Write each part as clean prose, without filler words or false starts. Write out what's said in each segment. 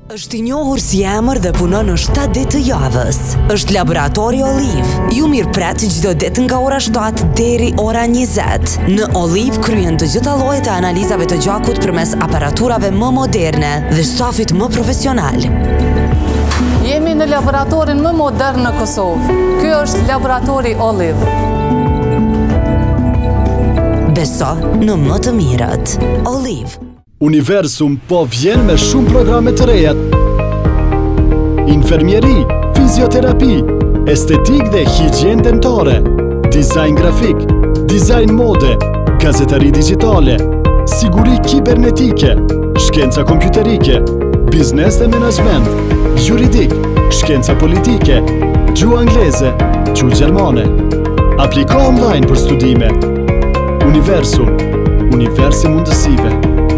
Është i njohur si emër dhe punon në 7 ditë të javës. Është laboratori Olive. Ju mirëpret çdo ditë nga ora 7 deri ora 20. Në Olive kryen të gjitha llojet e analizave të gjakut përmes aparaturave më moderne dhe stafit më profesional. Jemi në laboratorin më modern në Kosovë. Ky është laboratori Olive. Beso në më të mirët. Olive. Universum po vjen me shumë programe të reja. Infermieri, fizioterapi, estetik dhe higien dentare, dizajn grafik, dizajn mode, gazetari digitale, siguri kibernetike, shkenca kompjuterike, biznes dhe menaxhment, juridik, shkenca politike, gjuhë angleze, gjuhë gjermane. Apliko online për studime. Universum, universi mundësive.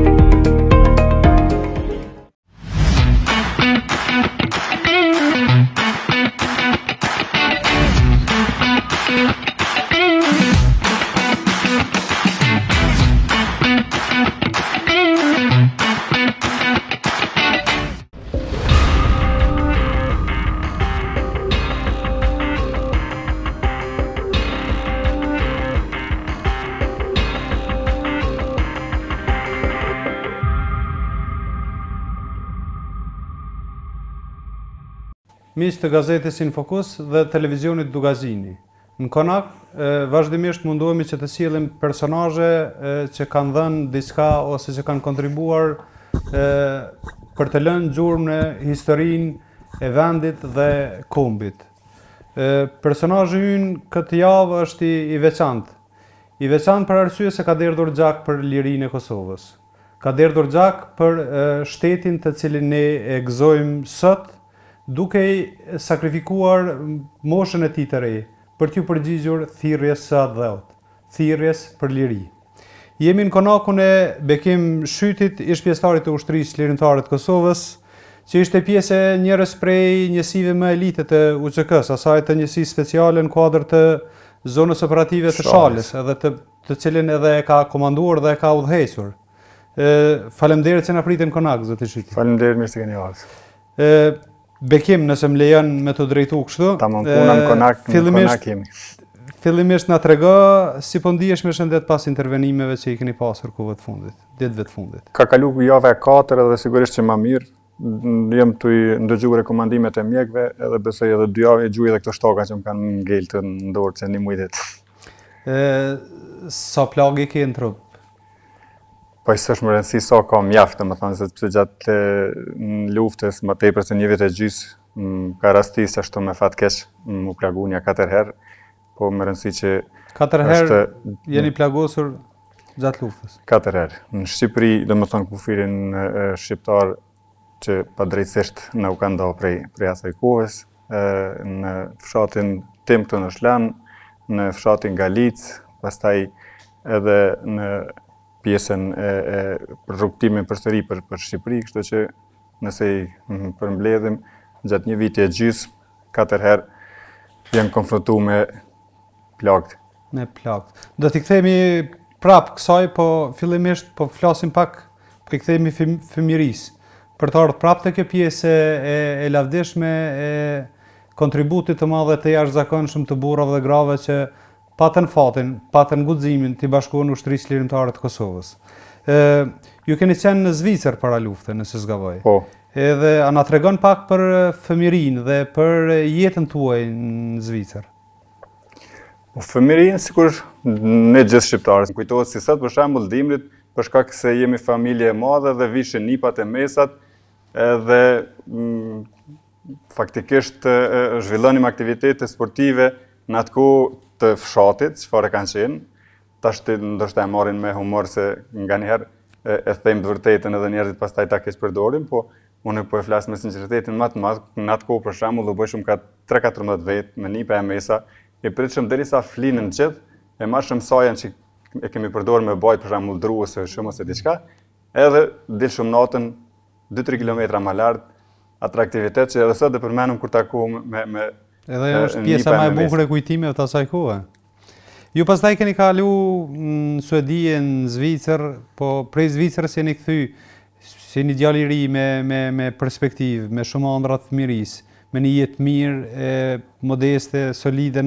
Miq të gazetës Infokus dhe televizionit Dugazini. Në Konak, vazhdimisht mundohemi që të sjellim personazhe që kanë dhënë diçka ose që kanë kontribuar për të lënë gjurmë në historinë e vendit dhe kombit. Personazhi ynë këtë javë është i veçantë. I veçantë për arsye se ka derdhur gjak për lirinë e Kosovës. Ka derdhur gjak për shtetin të cilin ne e gëzojmë sot, duke i sakrifikuar moshën e tij të re për t'ju përgjigjur thirrjes së dheut, thirrjes për liri. Jemi në konakun e Bekim Shytit, ish pjesëtarit të ushtrisë lirimtare të Kosovës, që ishte pjesë e njërës prej njësive më elite të UÇK-s, asaj të njësi speciale në kuadër të zonës operative të Shalës, edhe të cilin edhe e ka komanduar dhe e ka udhëhequr. Faleminderit që na pritën Konak, zoti Shyti. Faleminderit, mirë se keni ardhur. Bekim, nëse më lejon me të drejtu kështu. Tamam, puna në Konak jemi. Fillimisht na trego si po ndihesh me shëndet pas intervenimeve që i keni pasur kohëve të fundit, ditëve të fundit. Ka kalu java e 4 dhe sigurisht që më mirë. Jam të ndëgju rekomandimet e mjekëve edhe besoj edhe 2 javë e gjuaj edhe këto shtoka që më kanë ngel të ndorë që një mujtet. Sa plagë ke në trup? Po s'është më rëndësi sa ka mjaftë, më thënë, sepse gjatë luftës më tepër se 1 vit e gjys, ka rastis që ashtu me fat keq, më plagu një 4 herë, po më rëndësi që 4 herë jeni plagosur gjatë luftës? 4 herë. Në Shqipëri, dhe më thënë kufirin shqiptar që pa drejtësisht në u ka ndohë prej asaj kohës, në fshatin tim këtu në Shlan, në fshatin Galic, pastaj edhe në pjesën e rrugtimin përsëri për Shqipëri, kështu që nëse i përmbledhim gjatë 1 viti e gjys, 4 herë jam konfrontu me plagët. Me plagët. Do t'i kthehemi prap kësaj, po fillimisht po flasim pak për i kthehemi fëmijërisë. Për të ardhur prap te kjo pjesë e lavdishme e kontributit të madh të jashtëzakonshëm të burrave dhe grave që patën fatin, patën guximin të bashkuar në ushtrisë lirimtare të Kosovës. Ju keni qenë në Zvicër para luftës, nëse s'gaboj. Po. Edhe a na tregon pak për fëmijërinë dhe për jetën tuaj në Zvicër. Po fëmijërinë sikur ne gjithë shqiptarët. Kujtohet si sot për shembull dimrit, për shkak se jemi familje e madhe dhe vishin nipat e mesat, edhe faktikisht zhvillonim aktivitete sportive në atë kohë të fshatit, çfarë kanë qenë, tash ndoshta e marrin me humor se nganjëherë e them të vërtetën edhe njerëzit pastaj ta keq përdorin, po unë po e flas me sinqeritetin më të madh, në atë kohë për shembull u bëshëm ka 3-14 vjet me nipa e mesa, e pritshëm derisa flinin gjithë, e marrshëm sajën që e kemi përdorur me bajt për shembull dru ose shumë ose diçka, edhe dilshëm natën 2-3 kilometra më lart, atë aktivitet që edhe sot e përmendëm kur takuam me edhe është pjesa më e bukur e kujtimeve të asaj kohe. Ju pastaj keni kalu në Suedi, në Zvicër, po prej Zvicrës jeni kthy si një djalë i ri me perspektivë, me shumë ëndra të fëmirisë, me një jetë mirë, modeste, solide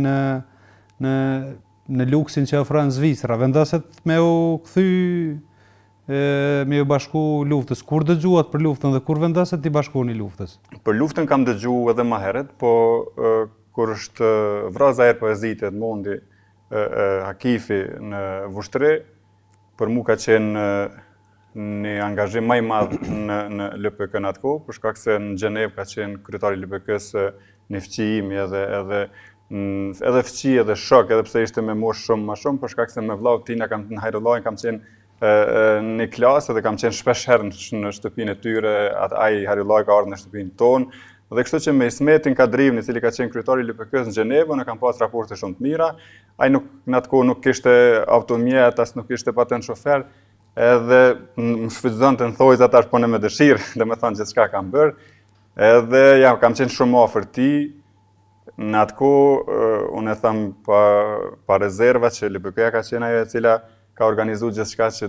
në luksin që ofron Zvicra, vendoset me u kthy me u bashku luftës. Kur dëgjuat për luftën dhe kur vendoset t'i bashkoheni luftës? Për luftën kam dëgjuar edhe më herët, po kur është vraza e poezitë Edmondi Hakifi në Vushtre, për mu ka qenë një angazhim më i madh në LPK në atë kohë, për shkak se në Gjenevë ka qenë kryetari i LPK-s një fëqi imi edhe fëqi edhe shok, edhe pse ishte me moshë shumë më shumë, për shkak se me vllau Tina në Hajrullajn kam qenë në klasë dhe kam qenë shpesh herë në shtëpinë e tyre, ai Hajrullaj ka ardhur në shtëpinë tonë, dhe kështu që me Ismetin Kadrivin, i cili ka qenë kryetari i LPK-s në Gjenevë, ne kam pas raporte shumë të mira. Ai në atë kohë nuk kishte automjet, as nuk kishte patent shofer, edhe më shfrytëzonte në thojza tash po në me dëshirë, domethënë gjithçka kam bërë. Edhe ja kam qenë shumë afër tij. Në atë kohë unë e tham pa rezerva që LPK-ja ka qenë ajo e cila ka organizuar gjithçka që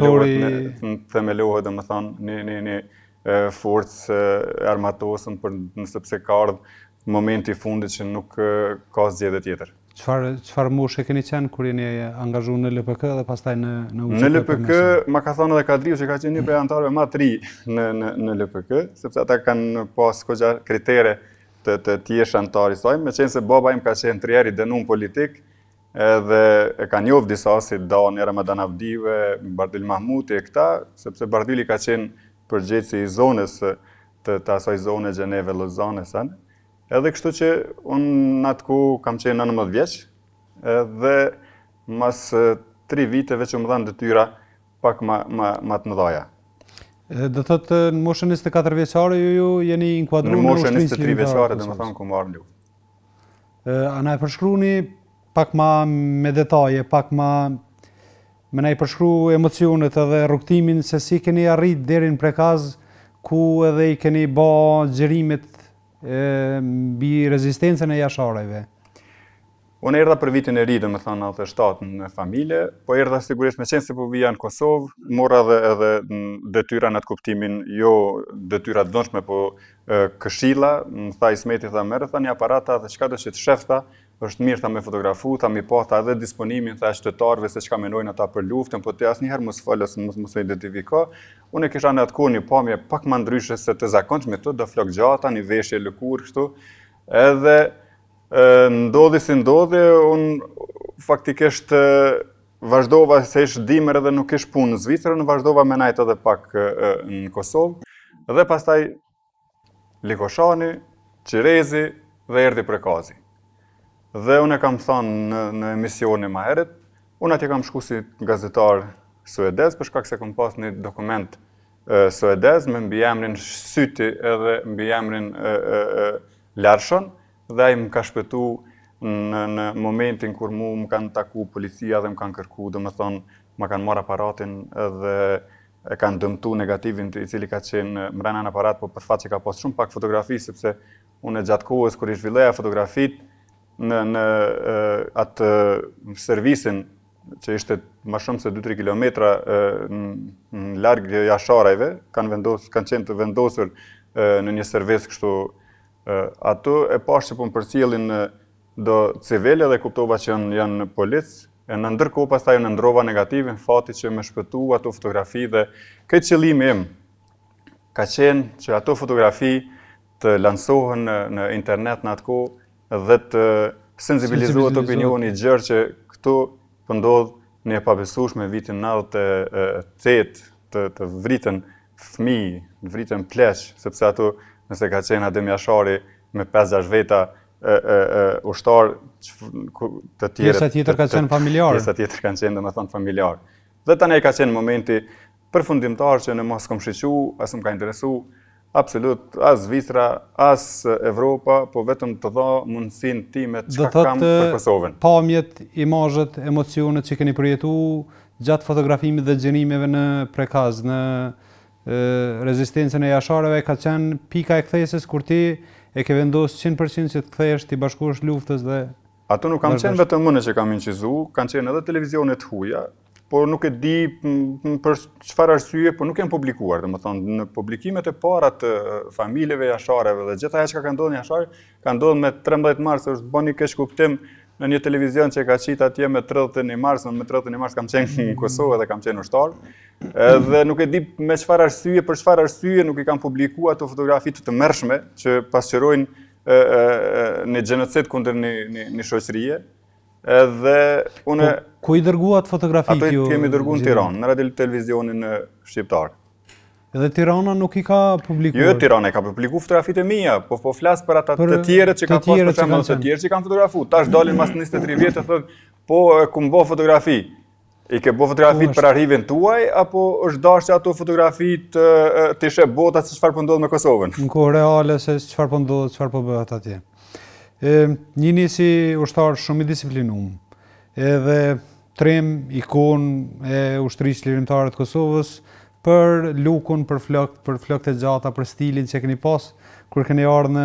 të themelohet domethënë një forcë armatosën sepse ka ardhur momenti i fundit që nuk ka zgjedhje tjetër. Çfarë moshe keni qenë kur jeni angazhuar në LPK dhe pastaj në UCK? Në LPK ma ka thënë edhe Kadriu që ka qenë një prej anëtarëve më të ri në LPK, sepse ata kanë pas goxha kritere të thjeshtë anëtarë i saj, meqense baba im ka qenë 3 herë i dënuar politik, edhe e ka njohur disa si Dani Ramadan Avdive, Bardil Mahmuti e këta, sepse Bardili ka qenë përgjegjësi i zonës të asaj zone Gjeneve Lozane san. Edhe kështu që unë në atë kohë kam qenë 19 vjeç, edhe mas 3 viteve që më dhanë detyra pak ma të mëdhaja. Do thotë në moshën 24 vjeçare ju jeni inkuadruar në moshën 23 vjeçare, domethënë ku marr luftë. A na e përshkruani pak ma me detaje, pak ma me na i përshkru emocionet edhe rrugtimin se si keni arrit deri në Prekaz, ku edhe i keni bë xhirimet mbi rezistencën e jashareve. Unë erdha për vitin e ri, domethënë 97 në familje, po erdha sigurisht me qenë se po vija në Kosovë, mora edhe detyra në atë kuptimin, jo detyra të donshme, po këshilla, më tha Ismeti, tha merre tha një aparata dhe çka do që të shef tha, është mirë tha me fotografu, tha mi pa tha edhe disponimin tha qytetarëve se çka mendojnë ata për luftën, po ti asnjëherë mos folos, mos e identifiko. Unë kisha në atë kohë një pamje pak më ndryshe se të zakonshme këtu, do flok gjata, një veshje lëkurë kështu. Edhe ndodhi si ndodhi, unë faktikisht vazhdova se ish dimër edhe nuk ish punë në Zvicër, vazhdova me najt edhe pak në Kosovë, dhe pastaj Likoshani, Qirezi dhe erdhi Prekazi. Dhe unë e kam thënë në emisione më herët, unë atje kam shku si gazetar suedez, për shkak se kam pas një dokument suedez me mbiemrin Syti edhe mbiemrin Larshon, dhe ai më ka shpëtu në momentin kur mu më kanë taku policia dhe më kanë kërku, domethënë më kanë marrë aparatin dhe e kanë dëmtu negativin i cili ka qenë mbrana në aparat, po për fat që ka pas shumë pak fotografi, sepse unë gjatë kohës kur i zhvilloja fotografit në atë servisin që ishte më shumë se 2-3 kilometra në larg jashareve, kanë qenë të vendosur në një servis kështu. Ato e pash që po më përcjellin do civile dhe kuptova që janë policë, e në ndërkohë pastaj në ndrova negativin, fati që më shpëtu ato fotografi dhe këtë qëllimi im ka qenë që ato fotografi të lansohen në internet në atë kohë dhe të sensibilizohet opinioni gjerë që këtu pëndodh një pabesueshme vitin 98 të vritën fëmijë, vritën pleq, sepse ato nëse ka qenë Adem Jashari me 5-6 veta ushtar të tjere. Pjesa tjetër ka qenë familjar. Pjesa tjetër kanë qenë domethënë familjar. Dhe tani ka qenë momenti përfundimtar që në mos kom shiqu, as më ka interesu absolut, as Zvicra, as Evropa, po vetëm të dha mundësin time çka kam për Kosovën. Pamjet, imazhet, emocionet që keni përjetu gjatë fotografimit dhe xhirimeve në Prekaz, në rezistencën e jashareve, ka qenë pika e kthesës kur ti e ke vendosur 100% që të kthehesh, ti bashkohesh luftës dhe... Ato nuk kam qenë vetëm unë që kam incizu, kanë qenë edhe televizionet huaja, por nuk e di për çfarë arsye, por nuk janë publikuar. Domethënë në publikimet e para të familjeve jashareve dhe gjithë ajo që ka ndodhur në Jashar, ka ndodhur me 13 mars, është bën një keq kuptim në një televizion që ka qitë atje me 31 mars, me 31 mars kam qenë në Kosovë dhe kam qenë ushtar. Dhe nuk e di me çfarë arsye, për çfarë arsye nuk i kanë publikuar ato fotografi të tmerrshme që pasqyrojnë një genocid kundër një shoqërie. Edhe unë ku i dërguat fotografitë ju? Ato kemi dërguar në Tiranë, në radio televizionin shqiptar. Edhe Tirana nuk i ka publikuar. Jo, Tirana ka publikuar fotografitë e mia, po flas për ata të tjerët që kanë pasur për shembull të tjerë që kanë fotografuar. Tash dalin mas 23 vjet e thotë, po ku më bë fotografi. I ke bë fotografitë për arhivin tuaj apo është dashja ato fotografitë të sheh botat se çfarë po ndodh me Kosovën? Në kohë reale se çfarë po ndodh, çfarë po bëhet atje. Një nisi ushtar shumë i disiplinuar. Edhe trem ikon e ushtrisë lirimtare të Kosovës për lukun, për flokët e gjata, për stilin që keni pas kur keni ardhur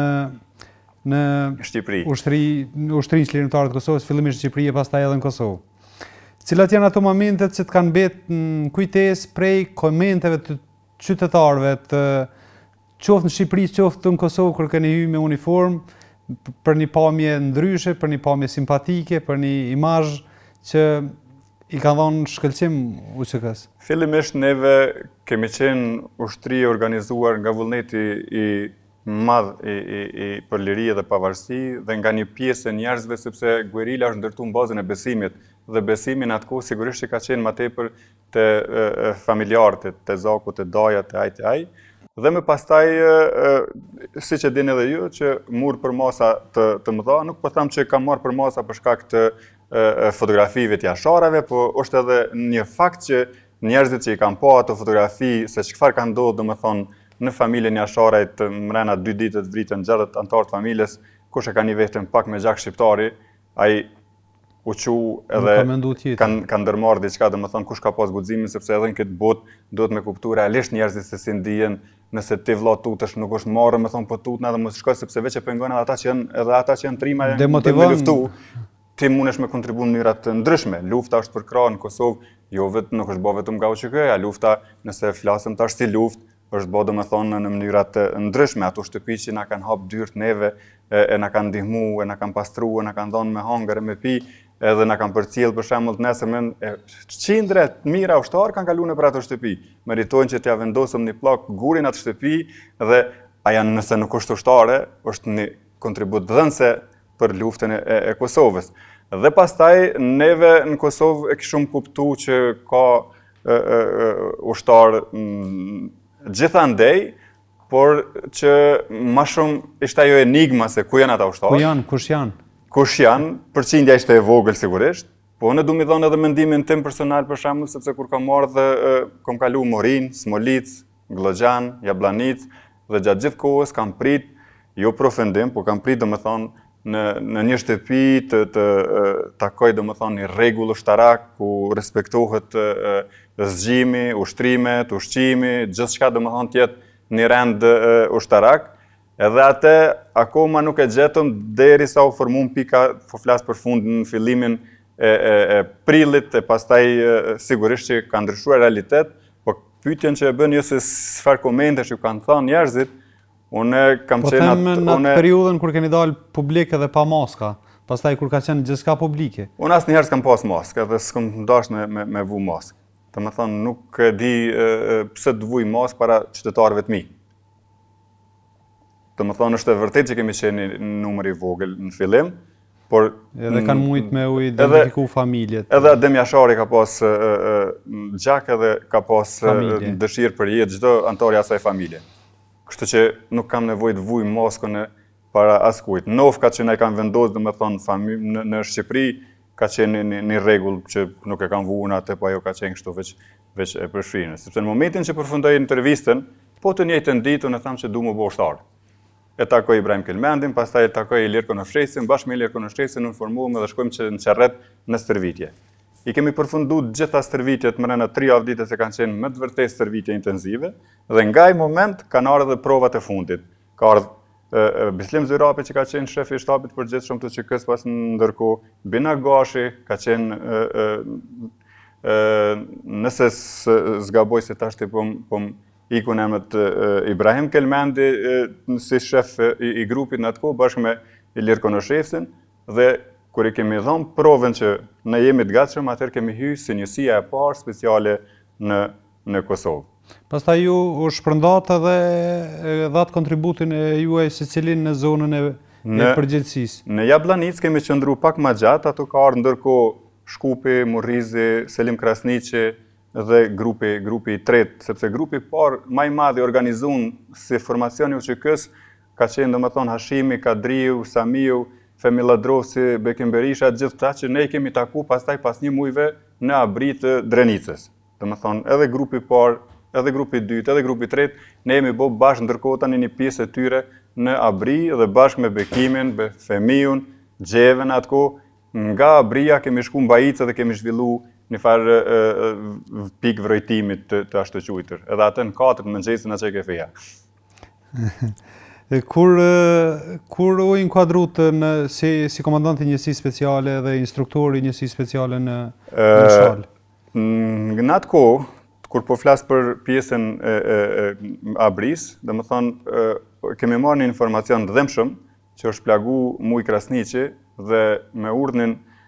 në Shqipëri. Ushtrisë lirimtare të Kosovës, fillimisht në Shqipëri e pastaj edhe në Kosovë. Cilat janë ato momentet që të kanë mbetë në kujtesë prej komenteve të qytetarëve të qoftë në Shqipëri, qoftë në Kosovë kur keni hyrë me uniformë për një pamje ndryshe, për një pamje simpatike, për një imazh që i ka dhënë shkëlqim UÇK-s. Fillimisht neve kemi qenë ushtri organizuar nga vullneti i madh i për liri dhe pavarësi dhe nga një pjesë e njerëzve sepse guerila është ndërtuar në bazën e besimit dhe besimi në atë kohë sigurisht që ka qenë më tepër te familjarët, te zakut, te dajat, te ai. Dhe më pastaj siç e dini edhe ju që mur për masa të mëdha, nuk po them që ka marrë për masa për shkak të fotografive të jashareve, po është edhe një fakt që njerëzit që i kanë pa ato fotografi se çfarë ka ndodhur domethënë në familjen jashareit mrena 2 ditë të vritën 60 anëtar të familjes, kush e ka një vetëm pak me gjak shqiptari, ai u qu edhe kanë ndërmarrë diçka, domethënë kush ka pas guximin sepse edhe në këtë botë duhet me kuptuar realisht njerëzit se si ndihen, nëse ti vëlla tutesh nuk është marrë me thon po tutna edhe mos shkoj sepse veç e pengon edhe ata që janë trima me luftu. Ti mundesh me kontribu në mënyra të ndryshme. Lufta është për krah në Kosovë, jo vetëm nuk është bë vetëm nga UÇK-ja, lufta nëse flasim tash si luftë është bë domethënë në mënyra të ndryshme, ato shtëpi që na kanë hap dyert neve, e na kanë ndihmuar, e na kanë pastruar, na kanë dhënë me hangër e me pi, edhe na kanë përcjell për shembull nesërmen qindra të mira ushtar kanë kaluar për ato shtëpi. Meritojnë që t'ia vendosëm një pllak gurin atë shtëpi dhe ajo nëse nuk është ushtare, është një kontribut dhënëse për luftën e Kosovës. Dhe pastaj neve në Kosovë e kishim kuptuar që ka ushtar gjithandej, por që më shumë ishte ajo enigma se ku janë ata ushtarë. Ku janë, kush janë? Kush janë, përqindja ishte e vogël sigurisht, po unë du mi dhonë edhe mendimin tim personal për shembull sepse kur kam marrë dhe kam kalu Morin, Smolic, Glogjan, Jablanic dhe gjatë gjithë kohës kam prit, jo profendim, po kam prit domethënë në një shtëpi të takoj domethënë një rregull ushtarak ku respektohet zgjimi, ushtrimet, ushqimi, gjithçka domethënë të jetë një rend ushtarak. Edhe atë akoma nuk e gjetëm derisa u formuam pika, po flas për fundin në fillimin e prillit e pastaj sigurisht që ka ndryshuar realitet, po pyetjen që e bën jo se çfarë komentesh ju kanë thënë njerëzit, unë kam qenë në atë periudhën kur keni dalë publik edhe pa maska, pastaj kur ka qenë gjithçka publike. Unë asnjëherë s'kam pas maskë dhe s'kam dash me vu maskë. Domethënë nuk e di pse të vuj maskë para qytetarëve të mi. Domethënë është e vërtetë që kemi qenë në numër i vogël në fillim, por edhe kanë mujt me u identifiku familjet. Edhe Adem Jashari ka pas gjak edhe ka pas dëshirë për jetë çdo antar i asaj familje. Kështu që nuk kam nevojë të vuj maskën para askujt. Novka që na kanë vendosur domethënë në Shqipëri ka qenë një rregull që nuk e kanë vuar atë, po ajo ka qenë kështu veç e përshrinë. Sepse në momentin që përfundoi intervistën, po të njëjtën ditë unë tham se du më bëj ushtar. E takoj Ibrahim Kelmendin, pastaj e takoj Ilir Konofshesin, bashkë me Ilir Konofshesin unë formuam dhe shkojmë në Çerret në stërvitje. I kemi përfunduar gjitha stërvitjet mrena 3 javë ditës se kanë qenë më të vërtetë stërvitje intensive dhe nga ai moment kanë ardhur provat e fundit. Ka ardhur Bislim Zyrapi që ka qenë shefi i shtabit përgjithshëm të UÇK-s pas ndërkohë, Bina Gashi ka qenë nëse zgaboj se tashti po ikun emët Ibrahim Kelmendi si shef i grupit në atë kohë bashkë me Ilir Konoshefsin dhe kur i kemi dhënë provën që ne jemi të gatshëm, atëherë kemi hyrë si njësia e parë speciale në Kosovë. Pastaj ju u shpërndat edhe dhatë kontributin e juaj secilin në zonën e përgjithësisë. Në Jablanic kemi qëndru pak më gjatë, ato ka ardhur ndërkohë Shkupi, Murrizi, Selim Krasniqi dhe grupi i tretë, sepse grupi i parë më i madh i organizuar si formacioni UÇK-s ka qenë domethënë Hashimi, Kadriu, Samiu, Femi Ladrovsi, Bekim Berisha, gjithë ta që ne i kemi taku pastaj pas një mujve në abri të Drenicës. Domethënë edhe grupi i parë, edhe grupi i dytë, edhe grupi i tretë, ne jemi bë bashkë ndërkohë tani një pjesë e tyre në abri dhe bashkë me Bekimin, me Femiun, Xheven atko. Nga Abria kemi shku në Bajicë dhe kemi zhvillu një farë pikë vrojtimit të ashtu quajtur. Edhe atë në 4 mëngjesin në QKF-ja. Kur u inkuadrut si komandant i njësi speciale dhe instruktori i njësi speciale në Shalë? Në atë kohë, kur po flasë për pjesën Abris, dhe më thonë, kemi marrë një informacion të dhemshëm, që është plagu Muj Krasniqi, dhe me urdhnin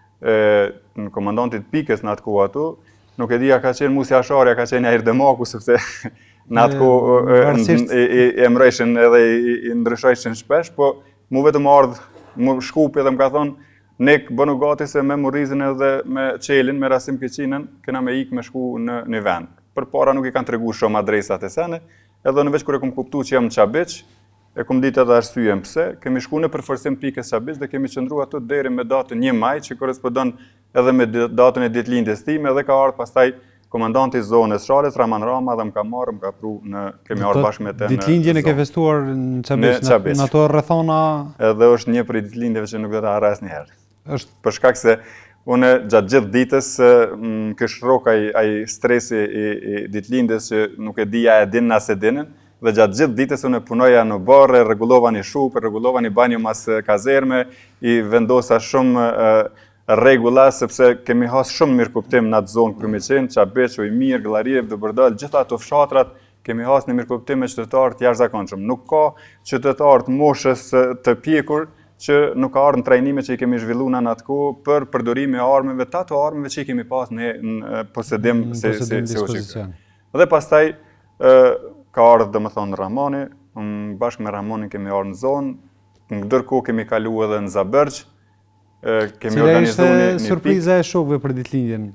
në komandantit pikës në atë kohë atu, nuk e dija ka qenë Musi Ashari, ka qenë Ajir Demaku, sepse në atë kohë e mrejshin edhe i ndryshojshin shpesh, po mu vetëm ardhë Shkupi dhe më ka thonë, ne bënu gati se me Murrizin edhe me Qelin, me Rasim Keqinën, kena me ikë me shku në një vend. Për para nuk i kanë tregu shumë adresat e sene, edhe në veç kër e kom kuptu që jam në Qabiq, e kom ditë edhe arsyem pse, kemi shku në përforcim pikës Qabiq dhe kemi qëndru ato deri me datën 1 maj, që korespondon edhe me datën e ditëlindjes time, edhe ka ardhur pastaj komandanti i zonës Shalës, Raman Rama, dhe më ka marrë, më ka pru kemi ardhur bashkë me të në ditëlindjen e ke festuar në Qabiq, në ato rrethona. Edhe është një prej ditëlindjeve që nuk do ta harro asnjëherë. Për shkak se unë gjatë gjithë ditës kish rrok ai stresi i ditëlindjes që nuk e dija e din as e dinin. Dhe gjatë gjithë ditës unë punoja në barë, rregullova një shupë, rregullova një banjo mas kazerme, i vendosa shumë rregulla, sepse kemi has shumë mirë kuptim në atë zonë kërë me qenë, Qabiq, Ujmir, Gëllariev, Dëbërdal, gjitha ato fshatrat, kemi has një mirë kuptim me qytetarët jashtëzakonshëm. Nuk ka qytetarët moshës të pjekur që nuk ka ardhur në trajnime që i kemi zhvilluar në atë kohë për përdorimin e armëve, të ato armëve që i kemi pas në posedim si UÇK. Dhe pastaj ka ardhur domethënë Ramani, bashkë me Ramonin kemi ardhur në zonë, ndërkohë kemi kalu edhe në Zabërgj, kemi organizuar një pikë. Surpriza e shokëve për ditëlindjen?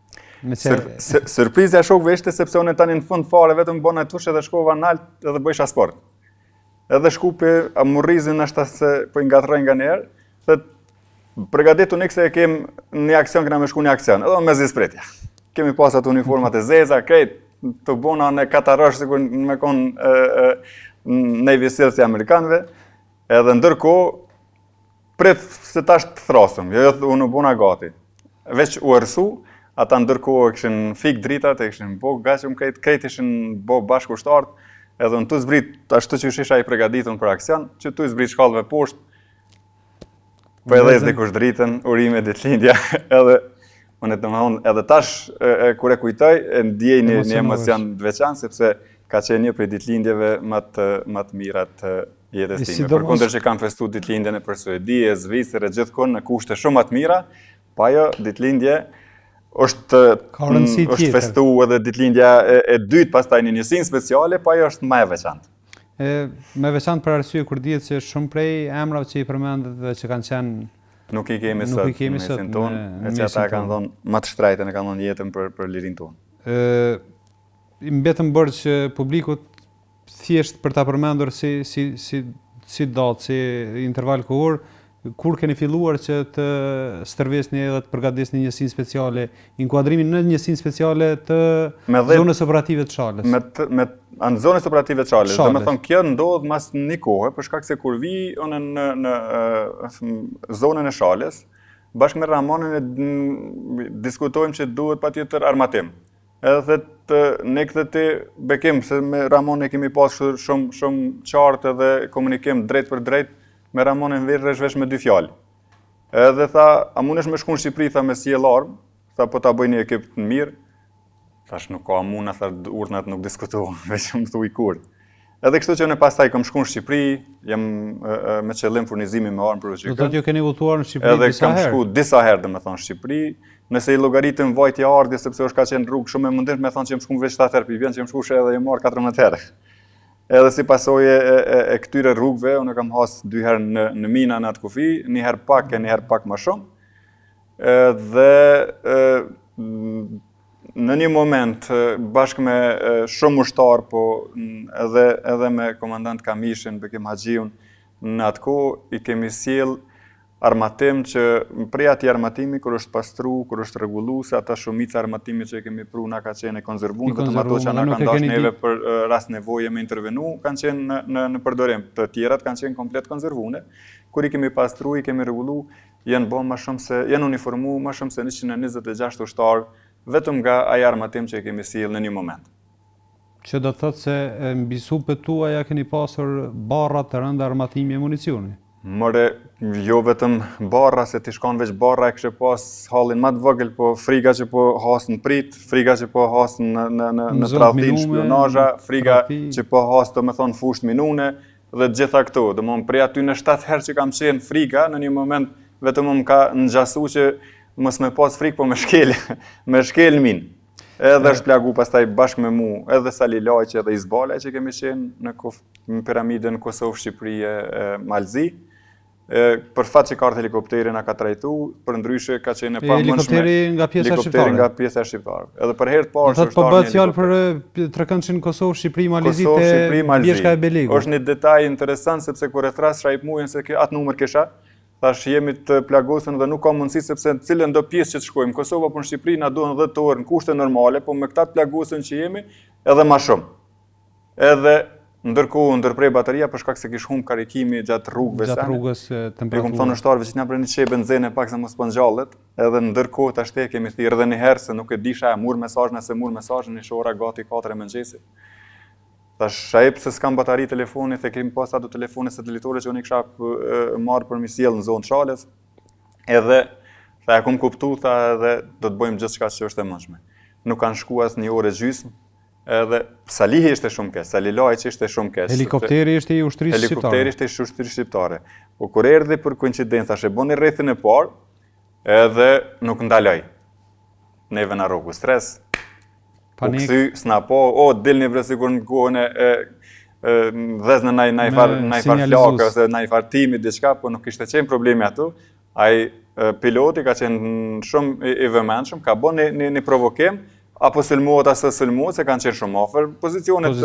Surpriza e shokëve ishte sepse unë tani në fund fare vetëm bona tushë dhe shkova në Alt edhe bëjsha sport. Edhe Shkupi, Murrizin ashta se po i ngatroj nga njerë, dhe përgatitur se e kem një aksion, këna me shku një aksion, edhe me zispretja. Kemi pas atë uniformat e zeza, krejt, të bona në Katarash, sikur me konë Navy Seals i Amerikanëve, edhe ndërkohë, pret se tash të thrasëm, jo unë bona gati. Veç u ersu, ata ndërkohë këshin fik dritat, e këshin bo gaqëm krejt ishin bo bashkushtartë, edhe unë tu zbrit, ashtu që shisha i pregaditën për aksion, që tu zbrit shkallëve poshtë, për edhe dikush dritën, urime ditëlindja, edhe unë të më thonë, edhe tash, kur e kujtoj, e ndjej një emocion të veçan, sepse ka qenë një prej ditëlindjeve më të mirat jetës time. Përkundër që kam festu ditëlindjen e për Suedi, e Zvicër, e gjithkund në kushte shumë më të mira, pa jo ditëlindje është festu edhe ditëlindja e dytë pastaj një njësinë speciale, pa jo është më e veçantë. Me veçantë për arsye kur dihet se shumë prej emrave që i përmendet dhe që kanë qenë nuk i kemi sot në mesin tonë, e që ata kanë thonë më të shtrajtën e kanë thonë jetën për lirin tonë. Mbetëm bërë që publikut thjesht për ta përmendur si datë, si interval kohor, kur keni filluar që të stërvesni edhe të përgatitni njësinë speciale, inkuadrimin në njësinë speciale të zonës operative të Shalës? Në zonës operative të Shalës, dhe me thonë kjo ndodhë mas një kohë, për shkak se kur vi në zonën e Shalës, bashkë me Ramonin diskutojmë që duhet patjetër armatim. Edhe ne këtë ti bekim, se me Ramonin kemi pas shumë qartë edhe komunikim drejt për drejt, me Ramonin vesh me 2 fjallë. Edhe tha, a mundesh me shku në Shqipëri, tha me sjell armë, tha po ta bëjnë një ekip të mirë. Tash nuk ka muna, tha urdhnat nuk diskutohen, veç më thuj kur. Edhe kështu që unë pastaj kam shkuar në Shqipëri, jam me qëllim furnizimi me armë për Do thotë ju keni udhëtuar në Shqipëri edhe disa kam herë. shku disa herë domethënë në Shqipëri, nëse i llogaritëm vajtja ardhje sepse është ka qenë rrugë shumë e mundësh me thonë që jam shkuar veç 7 herë për vjen që jam shkuar edhe jam marr 14 herë. Edhe si pasojë e këtyre rrugëve, unë kam has 2 herë në mina në atë kufi, një herë pak më shumë. Dhe në një moment, bashkë me shumë ushtar, po edhe me komandant Kamishin, Bekim Haxhiun, në atë kohë i kemi sjell armatim që prej atij armatimi kur është pastru, kur është rregulluar, se ata shumica armatimi që kemi pru na ka qenë konzervuar, vetëm ato që na kanë dashur neve për rast nevoje me intervenu, kanë qenë në përdorim. Të tjerat kanë qenë komplet konzervuar. Kur i kemi pastru, i kemi rregulluar, janë bën më shumë se janë uniformuar më shumë se 126 ushtar, vetëm nga ai armatim që i kemi sjell në një moment. Që do të thotë se mbi supet tuaja keni pasur barra të rënda armatimi e municioni. More, jo vetëm barra, se ti shkon veç barra e kështë pas hallin ma të vogël, po friga që po hasë në prit, friga që po hasë në tradhtin shpionazha, friga që po hasë të me thonë fusht minune, dhe gjitha këto. Dhe më prej aty në 7 herë që kam qenë friga, në një moment vetëm më ka ngjasu që mos me pas frikë, po me shkel min. Edhe është plagu pastaj bashkë me mu, edhe Sali Lajqi edhe Izbalaj që kemi qenë në piramidën Kosovë-Shqipëri e Malzi. Për fat që ka ardhur helikopteri na ka trajtu, për ndryshe ka qenë e pamundshme. Helikopteri nga pjesa shqiptare. Nga pjesa shqiptare. Edhe për herë të parë është po bëhet fjalë për trekëndshën Kosovë-Shqipëri Malzi te Bjeshka e Beligut. Është një detaj interesant sepse kur e thras Shajp Mujën se atë numër kisha, thash jemi të plagosur dhe nuk ka mundësi sepse cilën do pjesë që të shkojmë, Kosova apo në Shqipëri na duhen 10 orë në kushte normale, po me këta të plagosur që jemi edhe më shumë. Edhe ndërkohë ndërprej bateria për shkak se kish humb karikimi gjatë rrugëve sa. Gjatë rrugës temperaturë. Kom thonë ushtarëve që na bëni çe benzene pak se mos po ngjallet, edhe ndërkohë tash te kemi thirrë edhe një herë se nuk e disha e mur mesazhin në ora gati 4 mëngjesi. Tash shajp se s'kam batari telefonit, e kemi pas ato telefone satelitore që unë kisha marrë për mi sjell në zonë Çales. Edhe tha e kom kuptu, tha edhe do të bëjmë gjithçka që është e mundshme. Nuk kanë shkuar as një orë gjysmë. Edhe Salihi ishte shumë keq, Sali Lajqi ishte shumë keq. Helikopteri ishte i ushtrisë shqiptare. Helikopteri ishte i ushtrisë shqiptare. Po kur erdhi për koincidencë, tash e boni rrethin e parë, edhe nuk ndaloj. Neve na rrogu stres. Panik. U kthy, s'na po, dilni vre sikur në kohën e dhez në naj far flakë ose naj far timi diçka, po nuk kishte qenë problemi ato. Ai piloti ka qenë shumë i vëmendshëm, ka bën një provokim. Apo sulmohet asë sulmohet, se kanë qenë shumë ofër pozicionet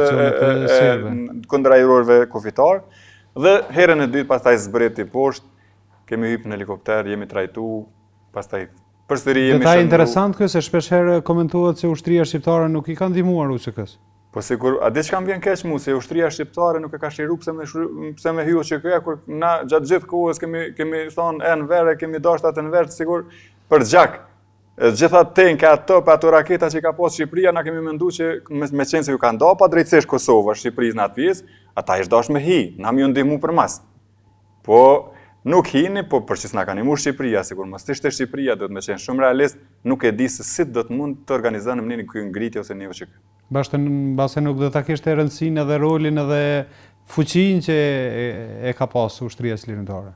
kundërajrorëve kufitar. Dhe herën e dytë pastaj zbreti poshtë, kemi hypë në helikopter, jemi trajtu, pastaj përsëri jemi shëndu. Detaj interesant kjo se shpesh herë komentohet se ushtria shqiptare nuk i ka ndihmuar USK-s. Po sikur, a di çka më vjen keq mua se ushtria shqiptare nuk e ka shiru pse me hyu USK-ja, kur na gjatë gjithë kohës kemi thonë në verë, kemi dashur atë në verë sigur për gjak. Gjitha tenka ato raketa që ka pas Shqipëria, na kemi mendu që me qenë se ju kanë da pa drejtësisht Kosova, Shqipërisë në atë pjesë, ata ishtë dash me hi, na mi ju ndihmu për mas. Po nuk hini, po për që s'na kanë imu Shqipëria, sigur mos t'ishte Shqipëria, do të me qenë shumë realist, nuk e di se si do të mund të organizonë në një ngritje ose një USK. Base nuk do ta kishte rëndësinë edhe rolin edhe fuqinë që e ka pas ushtria çlirimtare.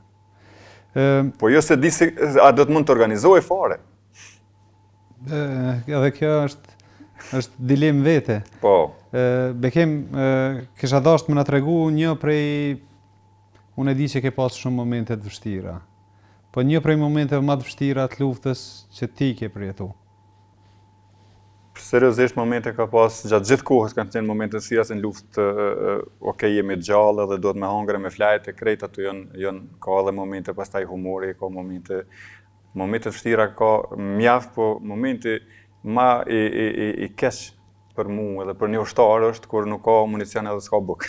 Po jo se di se a do të mund të organizohej fare. Edhe kjo është dilemë vete. Po. Bekim, kisha dashur më na tregu një prej, unë e di që ke pas shumë momente të vështira, po një prej momenteve më të vështira të luftës që ti ke përjetu. Seriozisht momente ka pas, gjatë gjithë kohës kanë qenë momente të sira se në luftë, jemi të gjallë dhe do të me hongre me flajt e krejt aty janë ka edhe momente pastaj humori, ka momente të vështira ka mjaft, po momenti ma i keq për mu edhe për një ushtar është kur nuk ka municion edhe s'ka buk.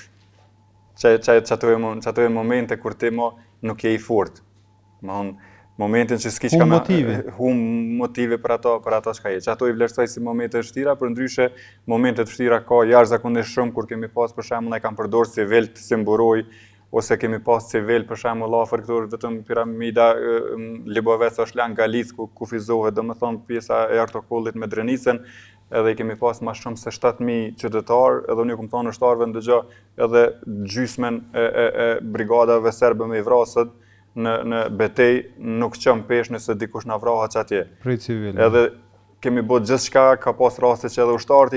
Qato e momente kur ti nuk je i fort. Momentin që s'ki qka hum motive për ato qka je. Qato i vlerësoj si momente të vështira, për ndryshe momente të vështira ka jashtëzakonisht shumë kur kemi pas për shembull ai kanë përdorur si velt, si mburoj, ose kemi pas civil për shembull afër këtu vetëm piramida Libovec është lan Galic ku kufizohet, domethënë pjesa e artokollit me Drenicën, edhe kemi pas më shumë se 7.000 qytetarë, edhe unë kam thënë ushtarëve ndëgjë edhe gjysmën e brigadave serbe me i vrasët në betej nuk qëm pesh nëse dikush na vrahet atje. Prej civil. Edhe kemi bërë gjithçka, ka pas raste që edhe ushtarët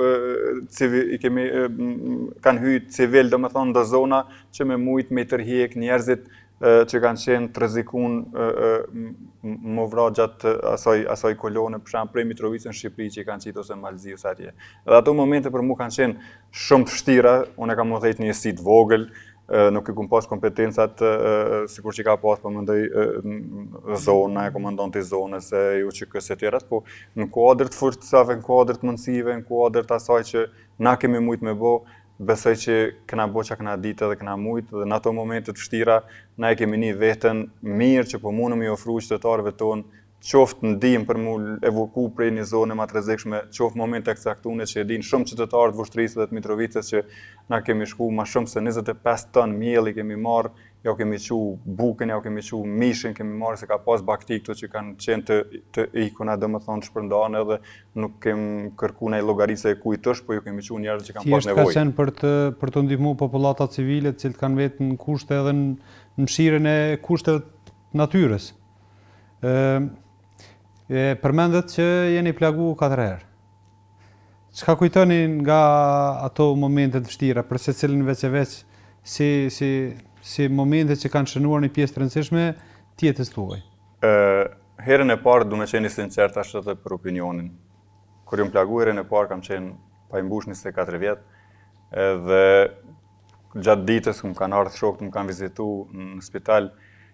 kanë hyrë civil, domethënë në zona që me mujt me tërhiq njerëzit që kanë qenë të rrezikun më vra gjatë asaj kolone, për shembull prej Mitrovicës në Shqipëri që kanë qitë ose Malzi ose atje. Edhe ato momente për mua kanë qenë shumë të vështira, unë kam thënë një jesit vogël, nuk i kum pas kompetencat sikur që ka pas, po mendoj zona, e komandonti zonës, ju që kësë e tjerat, po në kuadrë të forcave, në kuadrë të mundësive, në kuadrë të asaj që na kemi mujt me bo, besoj që këna bo që këna ditë dhe këna mujt, dhe në ato momente të vështira, na e kemi një vetën mirë që po mundëm i ofru qytetarëve tonë, qoftë ndihmë për mu evoku prej një zone ma të rrezikshme, qoftë momente eksaktune që e din shumë qytetarë të Vushtrrisë dhe të Mitrovicës që na kemi shku ma shumë se 25 ton mielli kemi marrë, ja kemi qu bukën, ja kemi qu mishin, kemi marrë se ka pas bakti këto që kanë qenë të ikuna domethënë të shpërndarë edhe nuk kem kërku ndaj llogarisë e kujt është, po ju kemi qu njerëz që kanë pas nevojë. Thjesht ka qenë për të ndihmuar popullata civile, të cilët kanë vetë në kushte edhe në mshirën e kushteve të natyrës. Përmendet që jeni plagu 4 herë. Çka kujtoni nga ato momente të vështira, për secilin veç e veç, si momente që kanë shënuar një pjesë të rëndësishme të jetës tuaj? Herën e parë du me qenë sinqert ashtu edhe për opinionin. Kur jam plagu herën e parë kam qenë pa i mbush 24 vjet, edhe gjatë ditës më kanë ardhur shokët, më kanë vizitu në spital,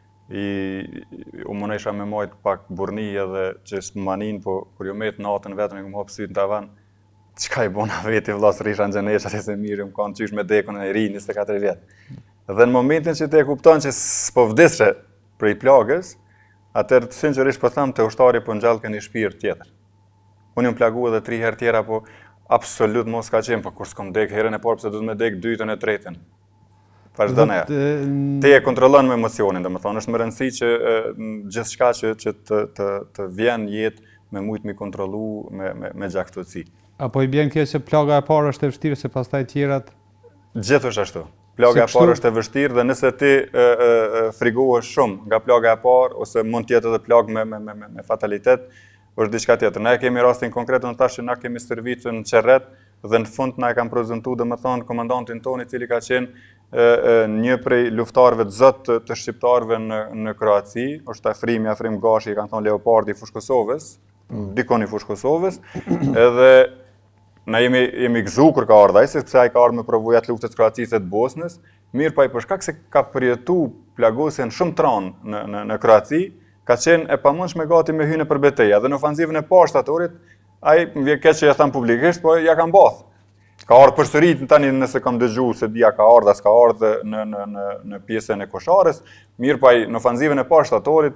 u mënesha me majt pak burni edhe që s'manin, po kur jo met natën vetëm e këmë hapë sytë në tavan, qka i bona veti vlasë risha në gjenesha të se mirë, më kanë qysh me dekon e ri 24 vjetë. Dhe në momentin që te kupton që s'po vdisre prej plagës, atër të sinqerisht po them të ushtari po në gjallë këni shpirë tjetër. Unë jam plagu edhe 3 herë tjera, po absolut mos ka qenë, po kur s'kom dek herën e parë, pëse du të me dek 2-ën e 3-ën. Vazhdo ne. Te e kontrollon me emocionin, domethënë është më rëndësi që gjithçka që të vjen jetë me mujt mi kontrollu me gjaktësi. Apo i bjen kjo që plaga e parë është e vështirë se pastaj tjerat? Gjithë është ashtu. Plaga e parë është e vështirë dhe nëse ti frigohesh shumë nga plaga e parë ose mund të jetë edhe plagë me fatalitet, është diçka tjetër. Ne kemi rastin konkret, unë thash që na kemi stërvitur në Qerret dhe në fund na e kanë prezantuar domethënë komandantin tonë i cili ka qenë një prej luftarëve të zot të shqiptarëve në Kroaci, është Afrim Gashi, i kanë thonë Leopardi i fushë Kosovës, dikon i fushë Kosovës, edhe na jemi gëzu kur ka ardhur ai, sepse ai ka ardhur me provojat luftës Kroacisë të Bosnës, mirë pa i për shkak se ka përjetu plagosjen shumë tranë në Kroaci, ka qenë e pamundshme gati me hyrë në betejë, dhe në ofanzivën e parë shtatorit, ai vjen keq që ja tham publikisht, po ja kanë bath. Ka ardhur përsërit tani nëse kam dëgjuar se dia ka ardhur, s'ka ardhur në pjesën e Kosharës, mirë pa në ofanzivën e parë shtatorit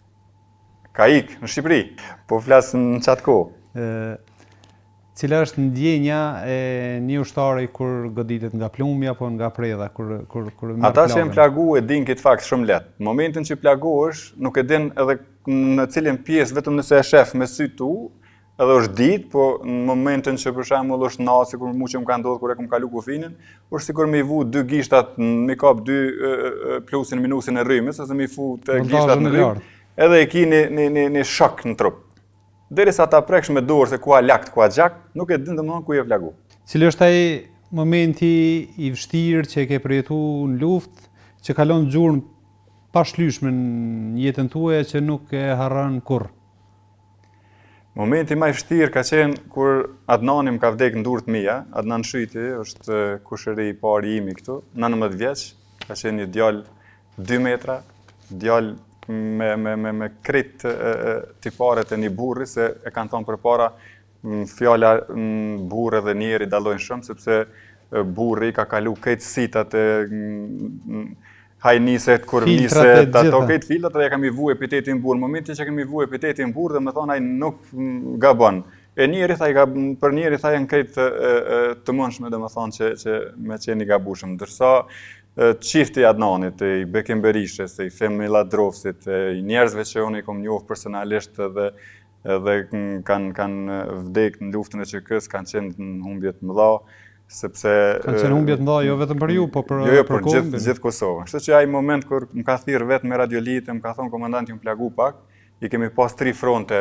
ka ikë në Shqipëri, po flas në çat kohë. Cila është ndjenja e një ushtari kur goditet nga plumbi apo nga predha kur ata që janë plagu e din këtë fakt shumë lehtë. Në momentin që plagohesh, nuk e din edhe në cilën pjesë, vetëm nëse e shef me sy tu, edhe është ditë, po në momentin që për shembull është natë, sikur mua që më ka ndodhur kur e kam kalu kufinin, është sikur me i vu 2 gishtat, me kap 2 plusin minusin e rrymës, ose me i fu të gishtat në rrymë, edhe e ki një shok në trup. Derisa ta preksh me dorë se ku a lakt, ku a gjak, nuk e din domethënë ku je plagu. Cili është ai momenti i vështirë që e ke përjetuar në luftë, që kalon gjurmë pa shlyshme në jetën tuaj që nuk e harron kurrë? Momenti më i vështirë ka qenë kur Adnani më ka vdekë në durët mia. Adnan Shyti është kushëri i parë imi këtu, 19 vjeç, ka qenë një djalë 2 metra, djalë me kret tiparet e një burri, se e kanë thonë përpara fjala burrë dhe njeri dallojnë shumë, sepse burri ka kalu këtë sitat e hajniset, kurvniset, ato këtë filat, dhe ja kemi vu epitetin burë. Në momentin që kemi vu epitetin burë, dhe me thonë, ai nuk gabon. E njeri, për njeri, janë këtë të mundshme, dhe me thonë që me qeni gabushëm. Ndërsa, qifti i Adnanit, i Bekim Berishës, i Femi Ladrovsit, i njerëzve që unë i kom njohur personalisht edhe kanë vdek në luftën e QK-s, kanë qenë në humbje të mëdha, sepse kanë qenë humbje të mëdha jo vetëm për ju, po për për gjithë Kosovën. Kështu që ai moment kur më ka thirrë vetë me radiolitë, më ka thonë komandanti më plagu pak, i kemi pas 3 fronte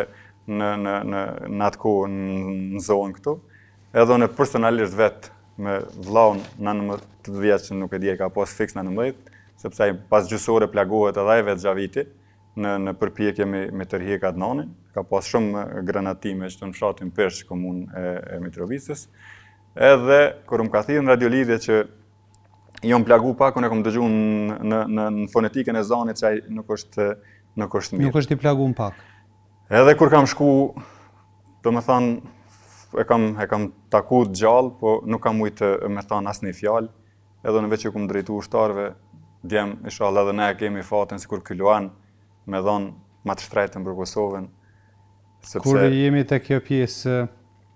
në atë kohë në zonë këtu, edhe unë personalisht vetë me vllaun 19 vjeç që nuk e di ai ka pas fiks 19, sepse ai pas gjysore plagohet edhe ai vetë Xhaviti në përpjekje me tërhiq Adnanin, ka pas shumë granatime që të në fshatin Persh, komunë e Mitrovicës. Edhe kur më ka thirrë në radiolidhje që jo më plagu pak, unë e kom dëgju në fonetikën e zanit që ai nuk është mirë. Nuk është i plagu në pak. Edhe kur kam shku, do me thonë, e kam taku gjallë, po nuk kam mujtë me thonë asë një fjallë, edhe në veç që kom drejtu ushtarve, djem, inshallah, edhe ne kemi fatin si kur Kyluan, me dhonë ma të shtrejtën për Kosovën. Kur jemi të kjo pjesë,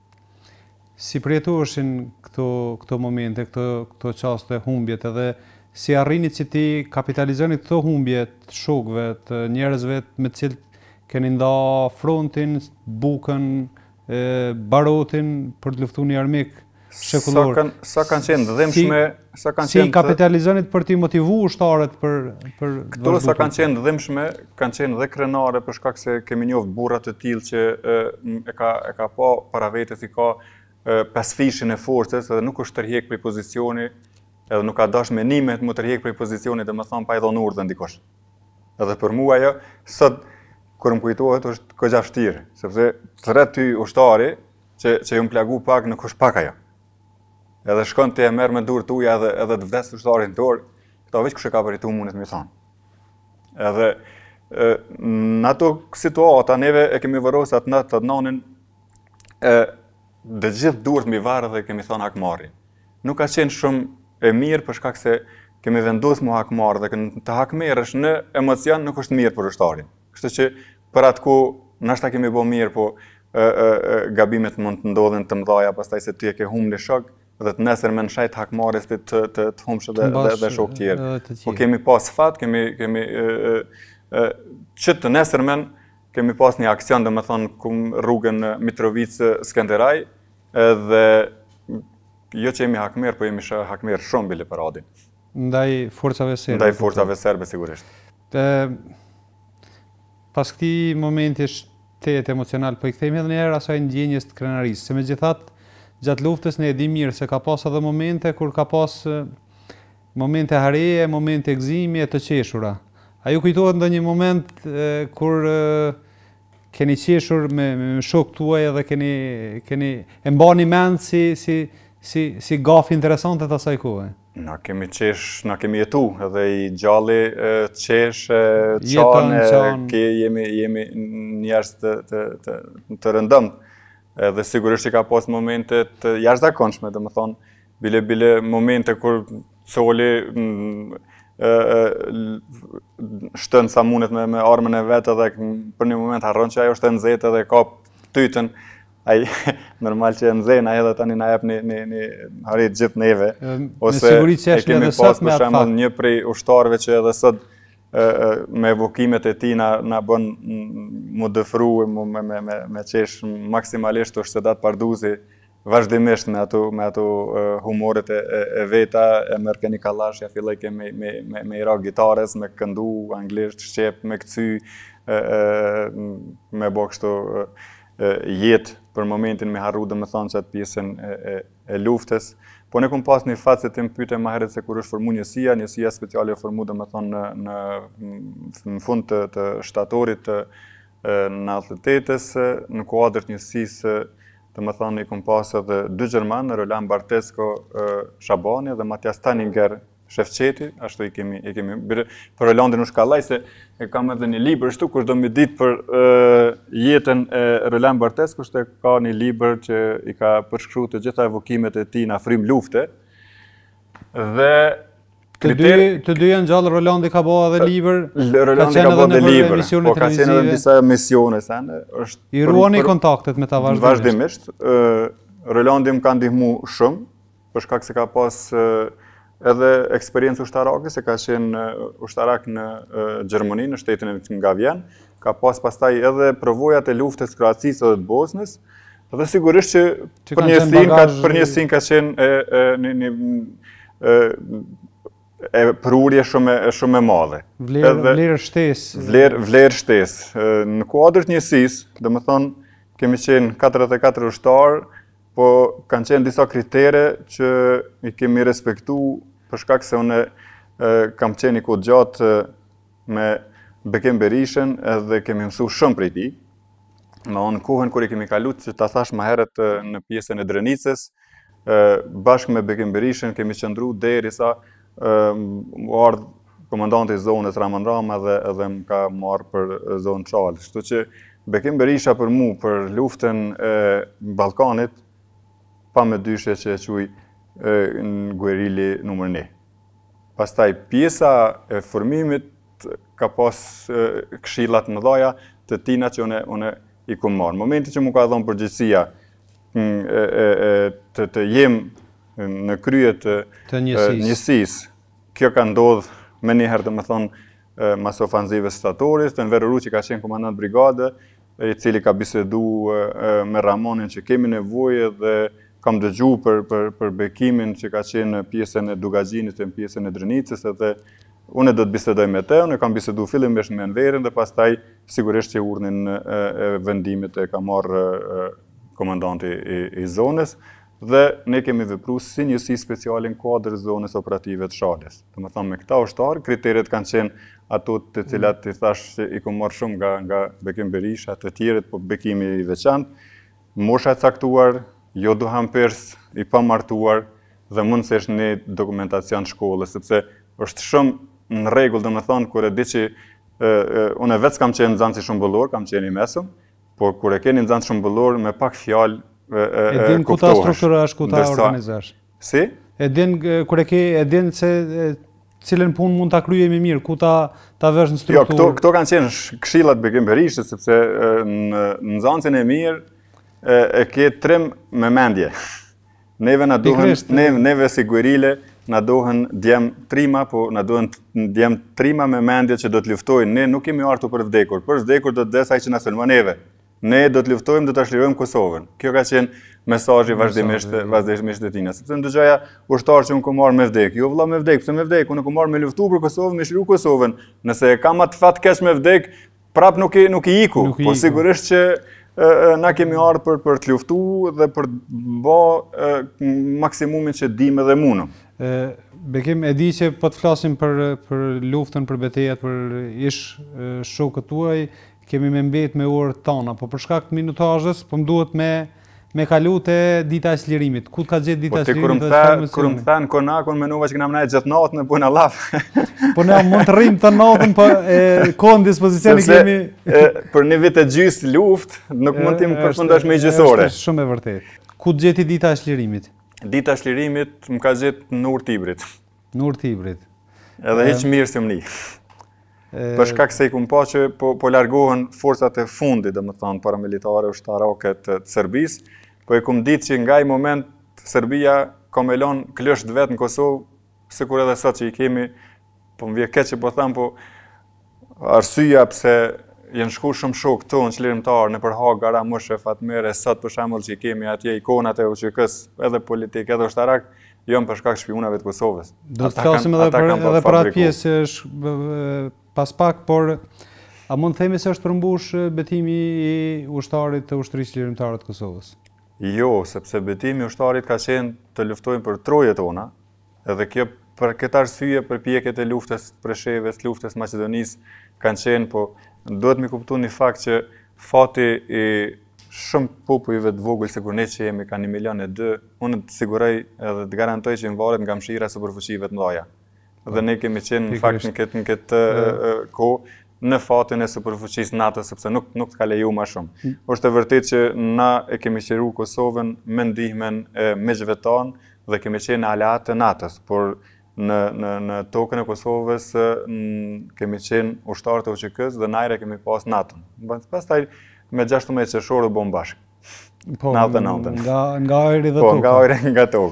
si përjetueshin këto momente, këto qaste humbjet, edhe si arrini që ti kapitalizoni këto humbjet të shokëve, të njerëzve me të cilët keni nda frontin, bukën, barotin për të luftu një armik shekullor. Sa kanë qenë dhimshme... Si kapitalizonit për t'i motivu ushtarët për këto sa kanë qenë dhimshme, kanë qenë dhe krenare për shkak se kemi njoft burrat të tillë që e ka pa para vetes i ka 5 fishin e forcës, edhe nuk është tërhiq prej pozicioni, edhe nuk ka dash menimet më tërhiq prej pozicioni, dhe më thonë pa i dhënë urdhën dikush. Edhe për mua ajo, sot, kur më kujtohet, është kogja vështirë, sepse thret ty ushtari që ju më plagu pak, nuk është pak ajo. Edhe shkon ti e merr me durë tuja edhe të vdes ushtarin tërë, këta veç kush e ka përjetu mundet më thonë. Edhe në ato situata, neve e kemi vërosat në të Adnanin, dhe gjithë durët mbi varë dhe kemi thonë hakmarri. Nuk ka qenë shumë e mirë për shkak se kemi vendosur mu hakmarë dhe të hakmerësh në emocion nuk është mirë për ushtarin. Kështu që për atë ku nashta kemi bo mirë, po gabimet mund të ndodhin të mëdhaja, pastaj se ty e ke humbë në shok, dhe të nesër me në shajt hakmarës të humshë dhe shok tjerë. Po kemi pas fat, kemi që të nesër men, kemi pas një aksion dhe me thonë rrugën Mitrovicë-Skenderaj, dhe jo që jemi hakmer, po jemi hakmer shumë bile për adin. Ndaj forcave serbe. Ndaj forcave serbe, sigurisht. Pas këti momenti shtetë emocional, po i kthejmë edhe njerë asaj ndjenjes të krenarisë, se me gjithat, gjatë luftës ne e di mirë, se ka pas edhe momente kur ka pas momente hareje, momente gëzimi e të qeshura. A ju kujtohet ndonjë moment kur keni qeshur me shok tuaj edhe keni e mbani mend si gaf interesante të asaj kohë? Na kemi qesh, na kemi jetu, edhe i gjalli qesh, qane, jemi njerëz të rëndëmt. Edhe sigurisht që ka pas momente të jashtëzakonshme, dhe më thonë, bile momente kur coli shtën sa mundet me armën e vetë edhe për një moment harron që ajo është e nxehtë edhe ka tytën, ai normal që e nxehën ai edhe tani na jep një harit gjithë neve. Ose e kemi pas për shembull një prej ushtarëve që edhe sot me evokimet e tij na bën mu dëfru me qesh maksimalisht është Sedat Parduzi, vazhdimisht me ato humoret e veta, e merr ke një kallash, ja filloj ke me i ra gitares, me këndu anglisht, shqep, me këcy, me bo kështu jetë për momentin me harru dhe me thonë që atë pjesën e luftës. Po ne kom pas një fatë se të më pyte ma heret se kur është formu njësia speciale e formu dhe me thonë në fund të shtatorit në atletetës, në kuadrët njësisë, dhe me thonë i kom pas edhe 2 Gjerman, Roland Bartesko Shabani dhe Matias Taninger Shefqeti, ashtu i kemi për Rolandin u shkallaj, se e kam edhe një libër shtu, kush do me ditë për jetën e Roland Bartesko, shte ka një libër që i ka përshkru të gjitha evokimet e ti në afrim lufte, dhe Të dy janë gjallë, Rolandi ka bëha dhe libër, Rolandi ka bëha dhe libër, po ka qenë edhe në disa emisione. I ruani kontaktet me ta vazhdimisht? Rolandi më ka ndihmu shumë, për shkak se ka pas edhe eksperiencë ushtarake, se ka qenë ushtarak në Gjermani, në shtetin nga Vjen, ka pastaj edhe provojat e luftës Kroacisë dhe të Bosnës, dhe sigurisht që për njësinë ka qenë e prurje shumë e madhe. Vlerë shtesë. Vlerë shtesë. Në kuadër të njësisë, dhe më thonë, kemi qenë 44 ushtarë, po kanë qenë disa kritere që i kemi respektu për shkak se unë kam qenë i kohë gjatë me Bekim Berishën edhe kemi mësu shumë prej tij. Me onë kohën kur i kemi kalu që ta thash më herët në pjesën e Drenicës, bashkë me Bekim Berishën kemi qëndru derisa u ardh komandanti i zonës Raman Rama edhe më ka marrë për zonë Çalë. Kështu që Bekim Berisha për mu, për luftën e Ballkanit, pa me dyshje që e quj në guerili numër 1. Pastaj pjesa e formimit ka pas këshillat më dhaja të tina që une i kom marrë. Në momenti që mu ka dhënë përgjegjësia të jem në krye të njësisë, kjo ka ndodhë me njëherë të më thonë mas ofanzive statorit, të Enver Uruqi ka qenë komandant brigade, i cili ka bisedu me Ramonin që kemi nevojë dhe kam dëgju për bekimin që ka qenë pjesën e Dugagjinit e pjesën e Drenicës, edhe unë do të bisedoj me te, unë kam bisedu fillimisht me Enverin dhe pastaj sigurisht që urdhnin vendimit e ka marrë komandanti i zonës dhe ne kemi vepru si njësi speciale në kuadër zonës operative të Shalës. Dhe më thamë me këta ushtarë, kriteret kanë qenë ato të cilat i thash që i kom marrë shumë nga Bekim Berisha, të tjerët, po Bekimi i veçantë, mosha e caktuar, jo duham pers, i pa martuar dhe mund se është një dokumentacion shkollës, sepse është shumë në rregull, dhe më thonë, kur e di që unë e vetë kam qenë nxënës i shëmbëllor, kam qenë i mesëm, por kur e keni nxënës shëmbëllor me pak fjalë e din ku ta strukturash, ku ta organizash. Si? E din kur e ke, e din se cilën punë mund ta kryej më mirë, ku ta vesh në strukturë. Jo, këto kanë qenë këshillat Bekim Berishës, sepse në nxënësin e mirë e ke trim me mendje. Neve si guerile, na dohen djem trima, po na dohen djem trima me mendje që do të luftojnë. Ne nuk kemi ardhur për vdekur. Për vdekur do të des ai që na sulmon neve. Ne do të luftojmë, do të shlirojmë Kosovën. Kjo ka qenë mesazhi vazhdimisht e tina. Sepse ndëgjoja ushtar që unë kom marrë me vdek. Jo vëlla me vdek, pse me vdek? Unë kom marrë me luftu për Kosovën, me shliru Kosovën. Nëse kam atë fat keq me vdek, prap nuk i iku. Po sigurisht që na kemi ardhur për të luftu dhe për të bë maksimumin që dim edhe munëm. Bekim, e di që po të flasim për luftën, për betejat, për ish shokët tuaj, kemi me mbet me orët tona, po për shkak të minutazhës, po më duhet me kalu te dita e slirimit. Ku ka gjetë dita e slirimit? Kur më thanë konakun, menova që kena mnajt gjatë natën e bujna laf. Po ne mund të rrim të natën, po kohën dispozicioni kemi... Për një vit e gjysë luft, nuk mund t'im përfundosh me i gjysore. Është shumë e vërtet. Ku të gjeti dita e slirimit? Dita e slirimit më ka gjetë në Urt Ibrit. Në Urt Ibrit. Edhe hiq mirë se më një. Për shkak se i kum pa që po largohen forcat e fundit, domethënë paramilitare ushtarake të Serbisë, po i kum ditë që nga ai moment Serbia ka me lënë klësht vet në Kosovë, sikur edhe sot që i kemi, po më vjen keq që po them, po arsyeja pse janë shku shumë shokë tonë çlirimtar në Hag, Garamush, Fatmire, sot për shembull që i kemi atje ikonat e UÇK-s, edhe politik, edhe ushtarak, janë për shkak shpionave të Kosovës. Do të flasim edhe për atë pjesë pas pak, por a mund të themi se është përmbush betimi i ushtarit të ushtrisë lirimtare të Kosovës? Jo, sepse betimi i ushtarit ka qenë të luftojnë për trojet tona, edhe kjo për këtë arsye përpjekjet e luftës Preshevës, luftës Maqedonisë kanë qenë, po duhet mi kuptu një fakt që fati i shumë popujve të vogël se kur ne që jemi ka 1,2 milion, unë të siguroj edhe të garantoj që në varet nga mshira superfuqive të mëdha. Dhe ne kemi qenë në fakt në këtë kohë në fatin e superfuqisë NATO, sepse nuk të ka leju ma shumë. Është e vërtet që na e kemi qeru Kosovën me ndihmën e miqve tanë dhe kemi qenë aleat të NATO-s, por në tokën e Kosovës kemi qenë ushtarë të UÇK-s dhe najre kemi pas NATO-n. Pastaj me 16 qershor u bëm bashkë. Po, nga ajri dhe toka. Po, nga ajri nga toka.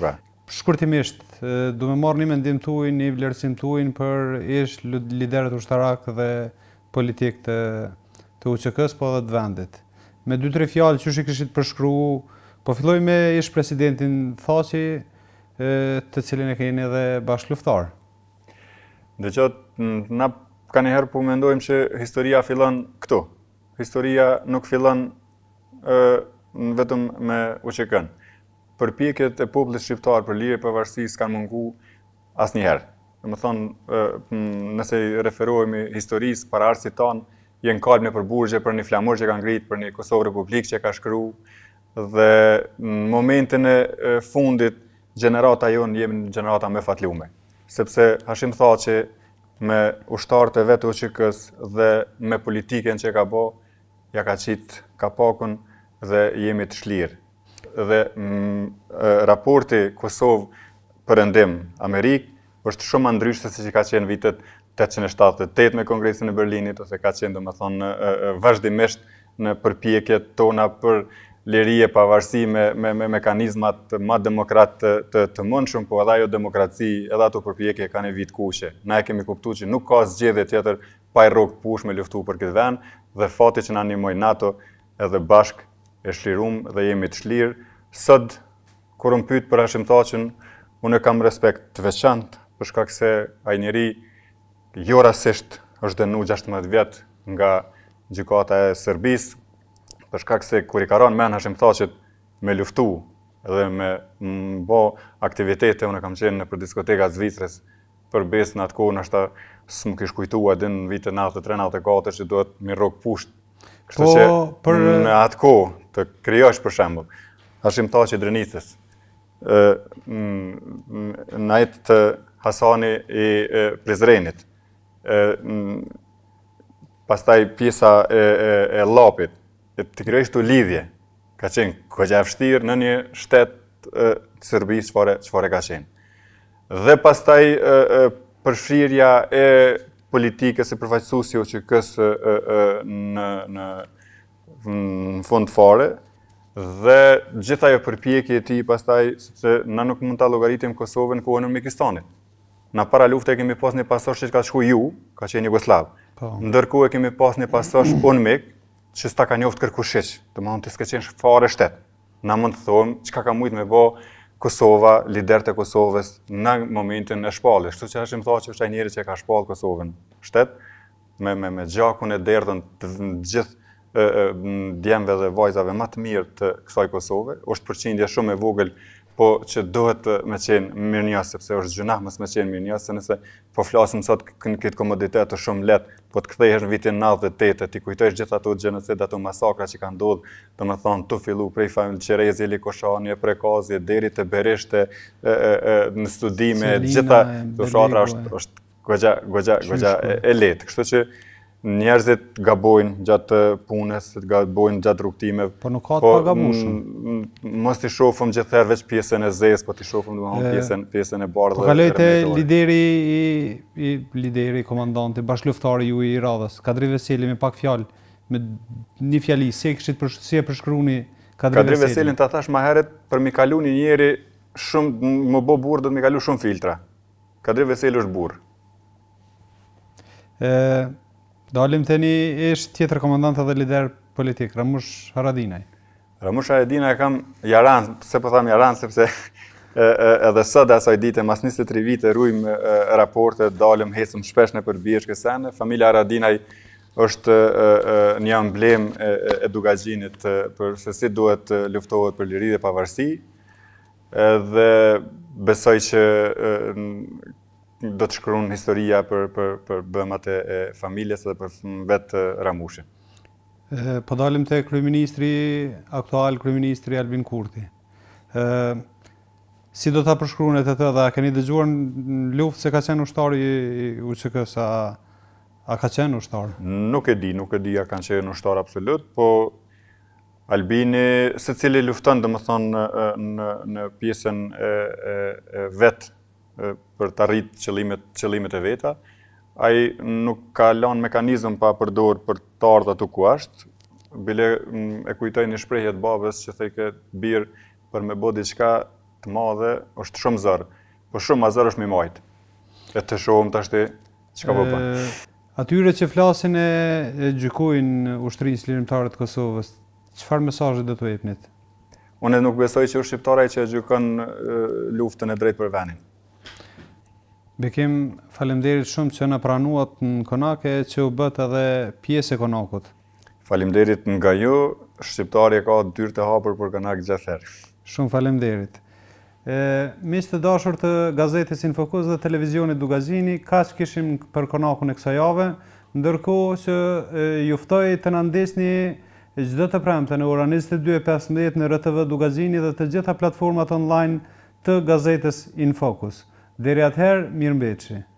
Shkurtimisht, du me marrë një mendim tuaj, një vlerësim tuaj për ish liderët ushtarak dhe politik të UÇK-s, po dhe të vendit. Me 2-3 fjalë që i kishit përshkru, po filloj me ish presidentin Thaçi, të cilin e keni edhe bashkëluftar. Dhe që na ka njëherë po mendojmë që historia fillon këtu. Historia nuk fillon vetëm me UÇK-n. Përpjekjet e popullit shqiptar për lirë pavarësi s'kan mungu asnjëherë. Domethënë, nëse referohemi historisë para arsit tonë, jenë kalb në përburgje për një flamur që ka ngrit, për një Kosovë Republikë që ka shkru, dhe në momentin e fundit, gjenerata jonë jemi në gjenerata me fatlume. Sepse Hashim Thaçi me ushtarët e vetë UÇK-s dhe me politiken që ka bo, ja ka qitë kapakun dhe jemi të shlirë. Dhe raporti Kosovë-Perëndim Amerikë është shumë ndryshe se që ka qenë vitet 878 me Kongresin e Berlinit, ose ka qenë domethënë vazhdimisht në përpjekjet tona për liri e pavarësi me mekanizmat ma demokrat të mundshëm, po edhe ajo demokraci, edhe ato përpjekje kanë e vitë kuqe. Na e kemi kuptuar që nuk ka zgjedhje tjetër pa i rrok push me luftu për këtë vend, dhe fati që na ndihmoi NATO edhe bashk e shlirum dhe jemi të shlirë. Sot, kur më pyet për Hashim Thaçin, unë kam respekt të veçantë, për shkak se ai njeri jo rastisht është dënu 16 vjet nga gjykata e Serbisë, për shkak se kur i ka rënë men Hashim Thaçit me luftu dhe me bo aktivitete, unë kam qenë në për diskoteka Zvicrës, për besë në atë kohë nështë s'më kish kujtua din në vitet 93-94 që duhet mi rrok pusht. Kështu që në atë kohë të krijosh për shembull Hashim Thaçi Drenicës, në atë të Hasani i Prizrenit, pastaj pjesa e Llapit, të krijosh të lidhje, ka qenë goxha e vështirë në një shtet të Serbisë çfarë ka qenë. Dhe pastaj përfshirja e politikës e përfaqësuesi UÇK-s në fund fare, dhe gjitha ajo përpjekje e tij pastaj, sepse na nuk mund ta llogaritim Kosovën kohën e Uzbekistanit. Na para lufte kemi pas një pasosh që ka shku ka qenë Jugoslav. Ndërkohë kemi pas një pasosh UNMIK që s'ta ka njoft kërkushiq, domethënë të s'ka qenë fare shtet. Na mund të thonë çka ka mujt me bë Kosova, liderët e Kosovës në momentin e shpalljes. Kështu që Hashim Thaçi është ai njeri që ka shpall Kosovën shtet me gjakun e derdhën të gjithë djemve dhe vajzave më të mirë të kësaj Kosove. Është përqindje shumë e vogël, po që duhet me qenë mirënjohës, sepse është gjunah mos me qenë mirënjohës, se nëse po flasim sot në këtë komoditet është shumë lehtë, po të kthehesh në vitin 98, ti kujtohesh gjithë ato genocid, ato masakra që kanë ndodhur, domethënë të fillu prej Qerezi, Likoshani, Prekazje deri te Berishte, në studime, gjitha fshatra është goxha e lehtë. Kështu që njerëzit gabojnë gjatë punës, gabojnë gjatë rrugtimeve. Po nuk ka të pagabushëm. Mos t'i shohim gjithherë veç pjesën e zezë, po t'i shohim domethënë pjesën e bardhë. Po kaloj te lideri, komandanti, bashkëluftari ju i radhës, Kadri Veseli, me pak fjalë, me një fjali, si e përshkruani Kadri Veselin? Kadri Veselin ta thash më herët, për mi kalu një njeri shumë, më bo burr do të mi kalu shumë filtra. Kadri Veseli është burr. Dalim të një ish tjetër komandant dhe lider politik, Ramush Haradinaj. Ramush Haradinaj kam jaran, pse po tham jaran, sepse edhe sot asaj dite, mas 23 vite rujmë raporte, dalim, hecëm shpesh në për Bishkë sene. Familja Haradinaj është një emblem e Dugaxhinit për se si duhet luftohet për liri dhe pavarësi, dhe besoj që do të shkruan historia për bëmat e familjes dhe për vetë Ramushin. Po dalim te kryeministri aktual, kryeministri Albin Kurti. Si do ta përshkruani atë dhe a keni dëgjuar në luftë se ka qenë ushtar i UÇK-s, a ka qenë ushtar? Nuk e di a kanë qenë ushtar absolut, po Albini secili lufton domethënë në pjesën e vet për të arritë qëllimet e veta. Ai nuk ka lënë mekanizëm pa përdor për të ardhur aty ku është. Bile e kujtoj një shprehje të babës që thej ke birë për me bë diçka të madhe, është shumë zërë, po shumë ma zërë është mi majtë. E të shohëm të ashtë çka po bën. Atyre që flasin e gjykojnë ushtrisë lirimtare të Kosovës, çfarë mesazhe do t'u jepnit? Unë nuk besoj që është shqiptare që gjykon luftën e drejtë për vendin. Bekim, faleminderit shumë që na pranuat në Konak e që u bët edhe pjesë e Konakut. Faleminderit nga ju, shqiptari ka dyrë të hapur për Konak gjithherë. Shumë faleminderit. Miq të dashur të gazetës Infokus dhe televizionit Dugazini, kaq kishim për Konakun e kësaj jave, ndërkohë që ju ftoj të na ndjesni çdo të premte në orën 22:15 në RTV Dugazini dhe të gjitha platformat online të gazetës Infokus. Deri atëherë, mirëmbëjtje.